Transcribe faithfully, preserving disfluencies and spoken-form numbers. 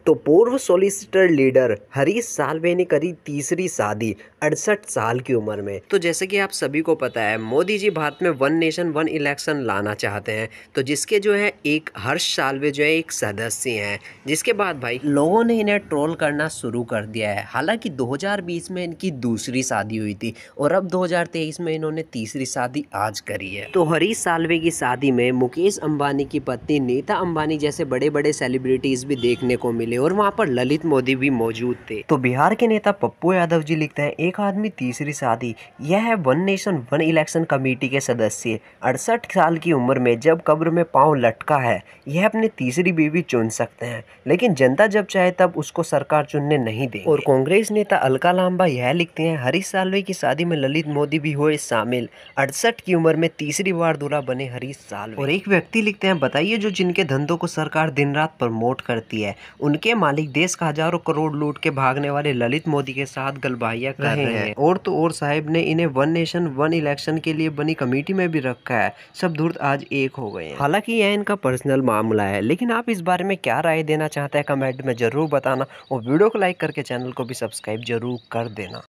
तो पूर्व solicitor leader Harish Salve ने करी तीसरी शादी अड़सठ साल की उम्र में। तो जैसे कि आप सभी को पता है, मोदी जी भारत में वन नेशन वन इलेक्शन लाना चाहते हैं, तो जिसके जो है एक हर्ष साल्वे जो है एक सदस्य हैं, जिसके बाद भाई लोगों ने इन्हें ट्रोल करना शुरू कर दिया है। हालांकि दो हज़ार बीस में इनकी दूसरी शादी हुई थी और अब दो हज़ार तेईस में इन्होंने तीसरी शादी आज करी है। तो हरीश साल्वे की शादी में मुकेश अंबानी की पत्नी नीता अंबानी जैसे बड़े बड़े सेलिब्रिटीज भी देखने को मिले और वहाँ पर ललित मोदी भी मौजूद थे। तो बिहार के नेता पप्पू यादव जी लिखते हैं, एक आदमी तीसरी शादी। यह है one nation one election committee के सदस्य। अड़सठ साल की उम्र में जब कब्र में पांव लटका है, यह अपनी तीसरी बीवी चुन सकते हैं, लेकिन जनता जब चाहे तब उसको सरकार चुनने नहीं देगी। और कांग्रेस नेता अलका लांबा यह लिखते हैं, हरीश साल्वे की शादी में ललित मोदी भी हुए शामिल। अड़सठ की उम्र में तीसरी बार दूल्हा बने हरीश साल्वे। और एक व्यक्ति लिखते हैं, बताइए जो जिनके धंधों को सरकार दिन रात प्रमोट करती है, उनके मालिक देश का हजारों करोड़ लूट के भागने वाले ललित मोदी के साथ गलबाहिया कर रहे हैं। और तो और साहिब ने इन्हें वन नेशन वन इलेक्शन के लिए बनी कमेटी में भी रखा है। सब धुर्त आज एक हो गए हैं। हालांकि यह इनका पर्सनल मामला है, लेकिन आप इस बारे में क्या राय देना चाहते हैं कमेंट में जरूर बताना और वीडियो को लाइक करके चैनल को भी सब्सक्राइब जरूर कर देना।